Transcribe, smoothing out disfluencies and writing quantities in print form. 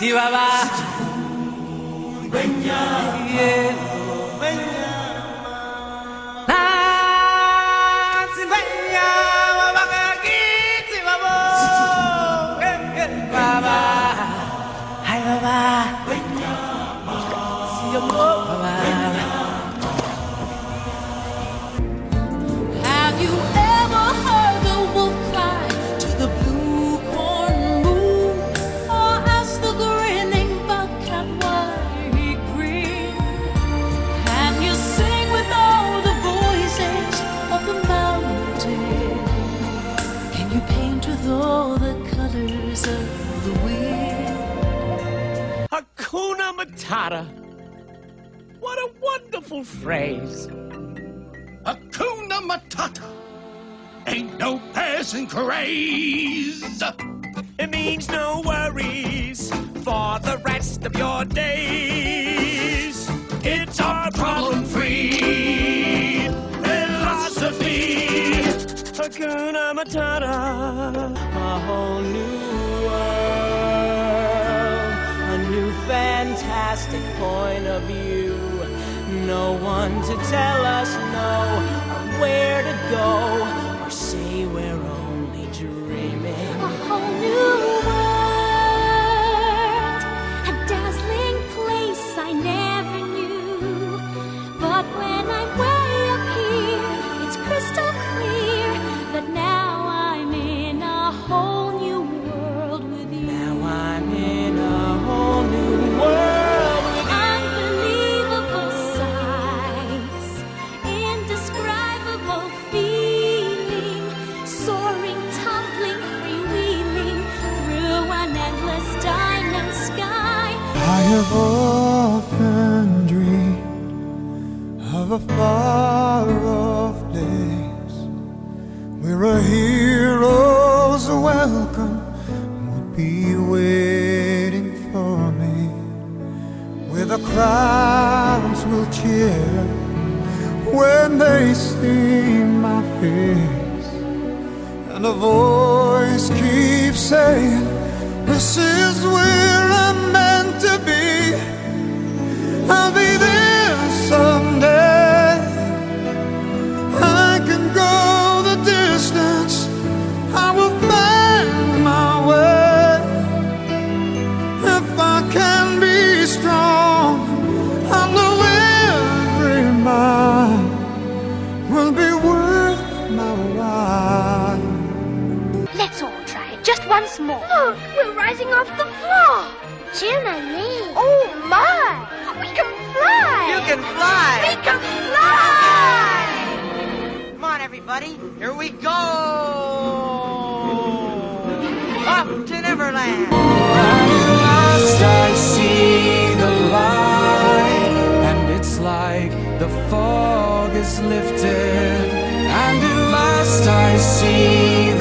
Chihuahua. Have you ever heard the wolf cry to the blue corn moon, or ask the grinning bobcat why he grinned? Can you sing with all the voices of the mountain? Can you paint with all the colors of the wind? Hakuna Matata. What a wonderful phrase. Hakuna Matata. Ain't no passing craze. It means no worries for the rest of your days. It's our problem-free philosophy. Hakuna Matata. A whole new world, a new fantastic point of view. No one to tell us no, or where to go, or say we're only dreaming. A whole new world, a dazzling place I never knew. But when I'm way up here, it's crystal clear that now I'm in a whole new world with you. Now I'm in a whole new world. Unbelievable sights, indescribable feeling, soaring, tumbling, freewheeling through an endless diamond sky. I have often dreamed of a far-off place where a hero's welcome would be waiting for me, where the crowds will cheer when they see my face, and a voice keeps saying, this is where I'm meant to be. I'll be there someday. I can go the distance. I will find my way. If I can be strong, I know every mile will be worth my while. Let's all try it, just once more. Look, we're rising off the floor. Jim and me. Oh, my. We can fly. You can fly. We can fly. Come on, everybody. Here we go. Up to Neverland. At last I see the light, and it's like the fog is lifted. And at last I see